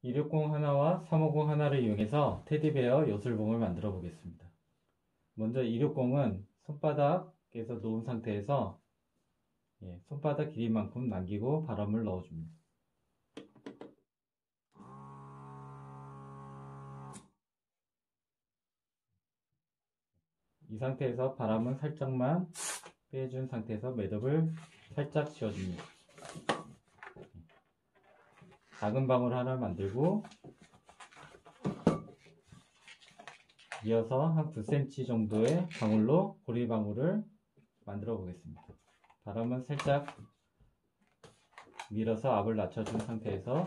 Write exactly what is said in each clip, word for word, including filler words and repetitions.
이백십 하나와 삼백오십 하나를 이용해서 테디베어 요술봉을 만들어 보겠습니다. 먼저 이백십은 손바닥에서 놓은 상태에서 예, 손바닥 길이만큼 남기고 바람을 넣어줍니다. 이 상태에서 바람은 살짝만 빼준 상태에서 매듭을 살짝 씌워줍니다. 작은 방울 하나 만들고 이어서 한 구 센티미터 정도의 방울로 고리방울을 만들어 보겠습니다. 바람은 살짝 밀어서 압을 낮춰준 상태에서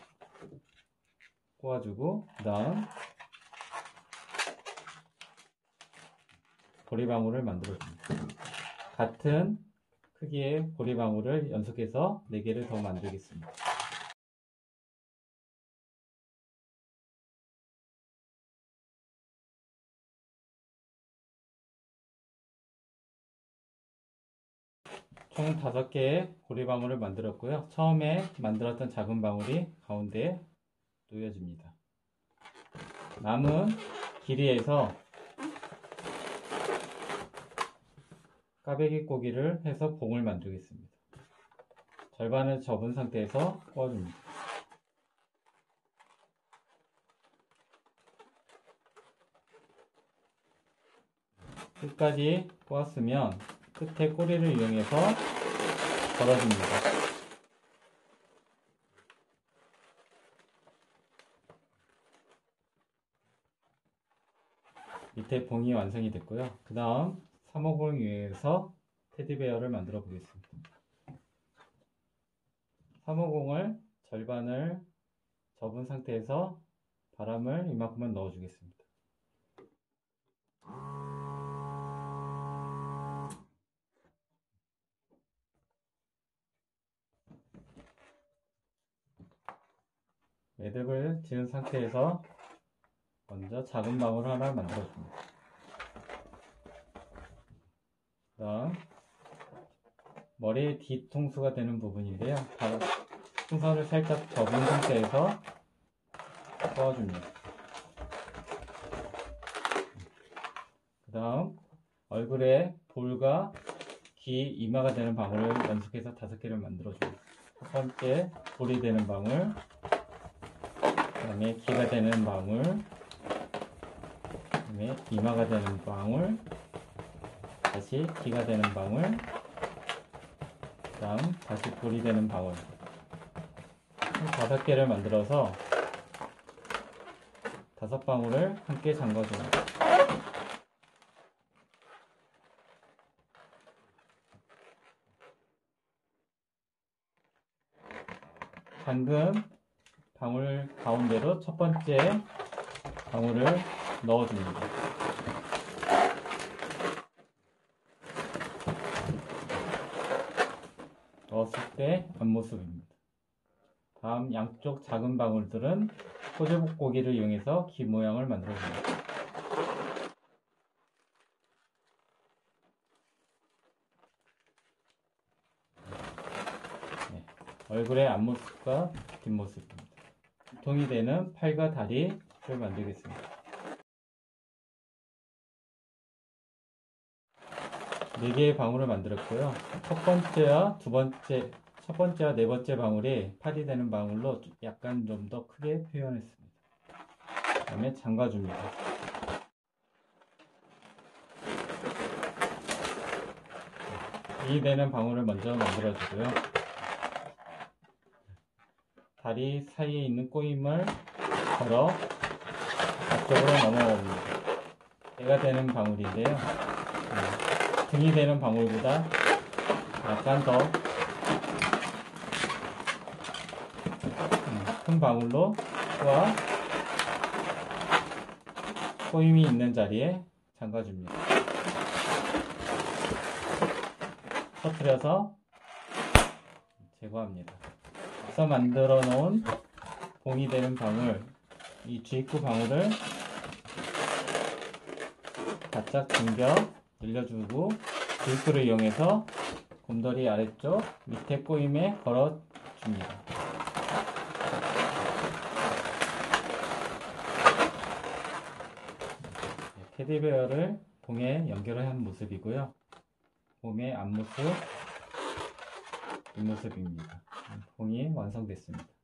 꼬아주고, 그 다음 고리방울을 만들어 줍니다. 같은 크기의 고리방울을 연속해서 네 개를 더 만들겠습니다. 총 다섯 개의 고리방울을 만들었고요. 처음에 만들었던 작은 방울이 가운데에 놓여집니다. 남은 길이에서 까베기 꼬기를 해서 봉을 만들겠습니다. 절반을 접은 상태에서 꼬아줍니다. 끝까지 꼬았으면 끝에 꼬리를 이용해서 걸어줍니다. 밑에 봉이 완성이 됐고요. 그 다음 삼백오십을 이용해서 테디베어를 만들어 보겠습니다. 삼백오십을 절반을 접은 상태에서 바람을 이만큼만 넣어 주겠습니다. 매듭을 지은 상태에서 먼저 작은 방울 하나 만들어 줍니다. 그 다음 머리의 뒤통수가 되는 부분인데요. 풍선을 살짝 접은 상태에서 꺼줍니다. 그 다음 얼굴에 볼과 귀, 이마가 되는 방울을 연속해서 다섯 개를 만들어 줍니다. 첫 번째 볼이 되는 방울, 그 다음에 귀가 되는 방울, 그 다음에 이마가 되는 방울, 다시 귀가 되는 방울, 그 다음 다시 볼이 되는 방울, 총 다섯 개를 만들어서 다섯 방울을 함께 잠궈줍니다. 잠금 방울 가운데로 첫 번째 방울을 넣어줍니다. 넣었을 때 앞모습입니다. 다음 양쪽 작은 방울들은 호주복고기를 이용해서 귀 모양을 만들어줍니다. 네, 얼굴의 앞모습과 뒷모습입니다. 통이 되는 팔과 다리를 만들겠습니다. 네 개의 방울을 만들었고요. 첫 번째와 두 번째, 첫 번째와 네 번째 방울이 팔이 되는 방울로 약간 좀 더 크게 표현했습니다. 그 다음에 잠가줍니다. 이 되는 방울을 먼저 만들어주고요. 다리 사이에 있는 꼬임을 걸어 앞쪽으로 넘어옵니다. 배가 되는 방울인데요. 등이 되는 방울보다 약간 더 큰 방울로 꼬아 꼬임이 있는 자리에 잠가줍니다. 터뜨려서 제거합니다. 앞서 만들어 놓은 봉이 되는 방울, 이 주입구 방울을 바짝 당겨 늘려주고 주입구를 이용해서 곰돌이 아래쪽 밑에 꼬임에 걸어줍니다. 테디베어를 봉에 연결한 모습이고요. 봉의 앞모습, 뒷모습입니다. 봉이 완성됐습니다.